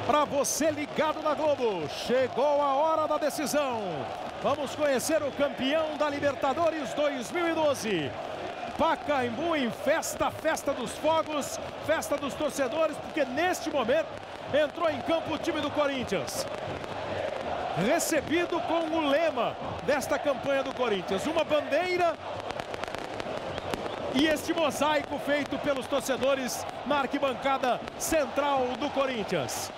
Para você ligado na Globo, chegou a hora da decisão. Vamos conhecer o campeão da Libertadores 2012. Pacaembu em festa, festa dos fogos, festa dos torcedores, porque neste momento entrou em campo o time do Corinthians. Recebido com o lema desta campanha do Corinthians, uma bandeira e este mosaico feito pelos torcedores na arquibancada central do Corinthians.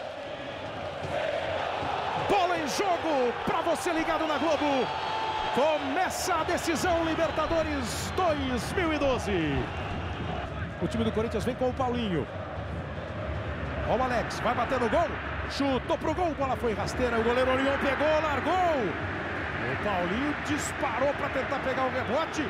Bola em jogo para você ligado na Globo. Começa a decisão Libertadores 2012. O time do Corinthians vem com o Paulinho. Olha o Alex, vai bater no gol. Chutou pro gol, bola foi rasteira. O goleiro Orion pegou, largou. O Paulinho disparou para tentar pegar o rebote.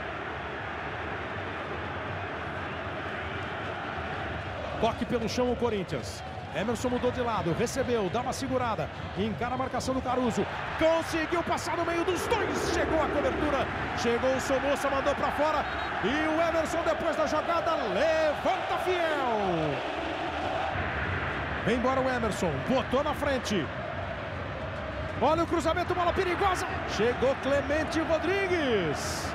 Toque pelo chão o Corinthians. Emerson mudou de lado, recebeu, dá uma segurada, encara a marcação do Caruso, conseguiu passar no meio dos dois, chegou a cobertura, chegou o Somoza, mandou para fora, e o Emerson depois da jogada levanta fiel. Vem embora o Emerson, botou na frente. Olha o cruzamento, bola perigosa, chegou Clemente Rodrigues.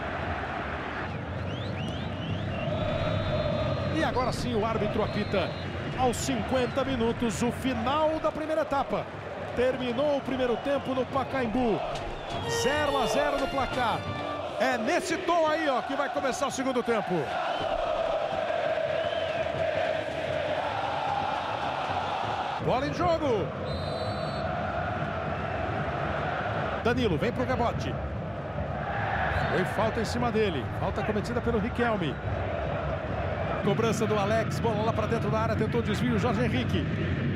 E agora sim o árbitro apita. Aos 50 minutos, o final da primeira etapa. Terminou o primeiro tempo no Pacaembu. 0-0 no placar. É nesse tom aí, ó, que vai começar o segundo tempo. Bola em jogo. Danilo vem pro rebote. Foi falta em cima dele. Falta cometida pelo Riquelme. Cobrança do Alex, bola lá para dentro da área, tentou o desvio, Jorge Henrique.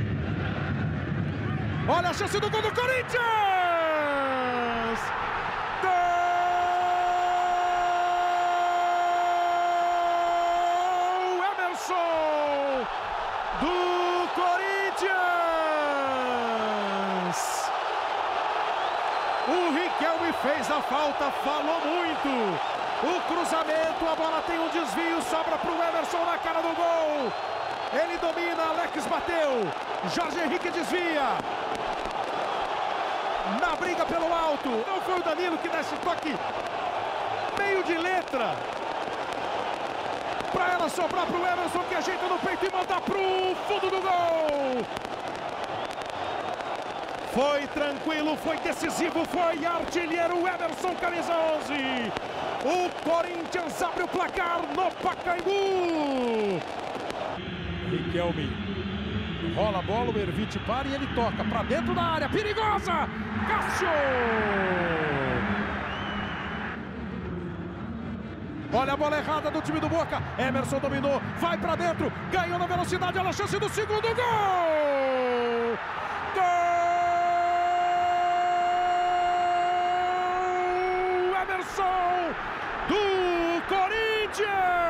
Olha a chance do gol do Corinthians! Gol Emerson do Corinthians! O Riquelme fez a falta, falou muito. O cruzamento, a bola tem um desvio, sobra para o Emerson na cara do gol. Ele domina, Alex bateu. Jorge Henrique desvia. Na briga pelo alto. Não foi o Danilo que dá esse toque meio de letra. Para ela sobrar para o Emerson, que ajeita no peito e manda para o fundo do gol. Foi tranquilo, foi decisivo, foi artilheiro Emerson, camisa 11. O Corinthians abre o placar no Pacaembu. Riquelme rola a bola, o Ervite para e ele toca para dentro da área, perigosa! Cássio! Olha a bola errada do time do Boca. Emerson dominou, vai para dentro, ganhou na velocidade, olha a chance do segundo gol! Gol! Emerson do Corinthians!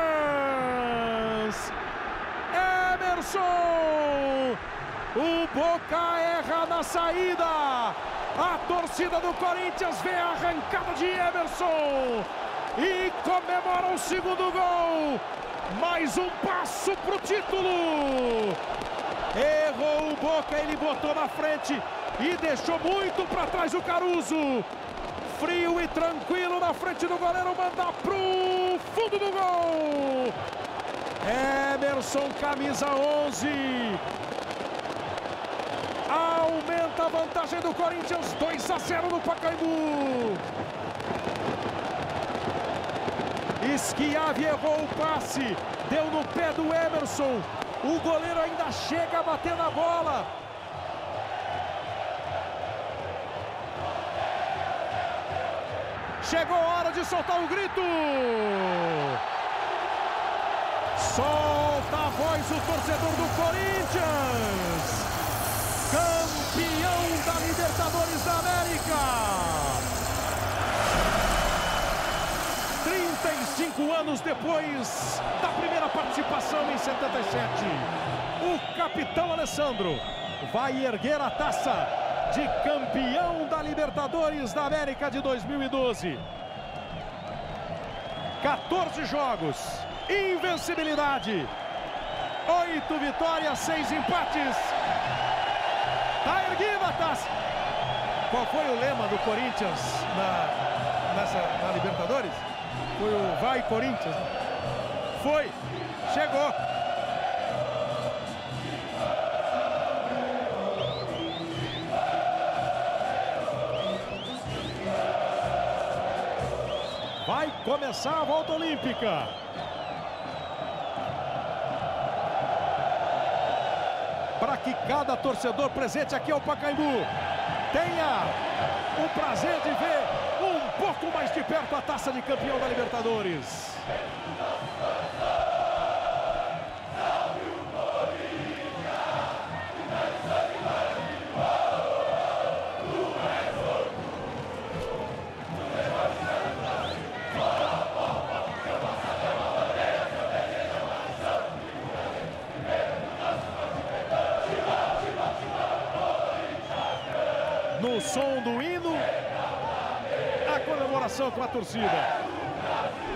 Emerson! O Boca erra na saída. A torcida do Corinthians vê a arrancada de Emerson e comemora o segundo gol. Mais um passo para o título. Errou o Boca, ele botou na frente e deixou muito para trás o Caruso. Frio e tranquilo na frente do goleiro, manda pro fundo do gol. Emerson, camisa 11. Aumenta a vantagem do Corinthians, 2-0 no Pacaembu. Schiavi errou o passe, deu no pé do Emerson. O goleiro ainda chega a bater na bola. Chegou a hora de soltar o grito. Solta a voz o torcedor do Corinthians. Campeão da Libertadores da América. 35 anos depois da primeira participação em 77. O capitão Alessandro vai erguer a taça de campeão da Libertadores da América de 2012. 14 jogos, invencibilidade. 8 vitórias, 6 empates. Tá erguida a taça. Qual foi o lema do Corinthians na Libertadores? Foi o Vai Corinthians. Foi. Chegou. Vai começar a volta olímpica. Para que cada torcedor presente aqui ao Pacaembu tenha o prazer de ver um pouco mais de perto a taça de campeão da Libertadores. No som do hino, a comemoração com a torcida.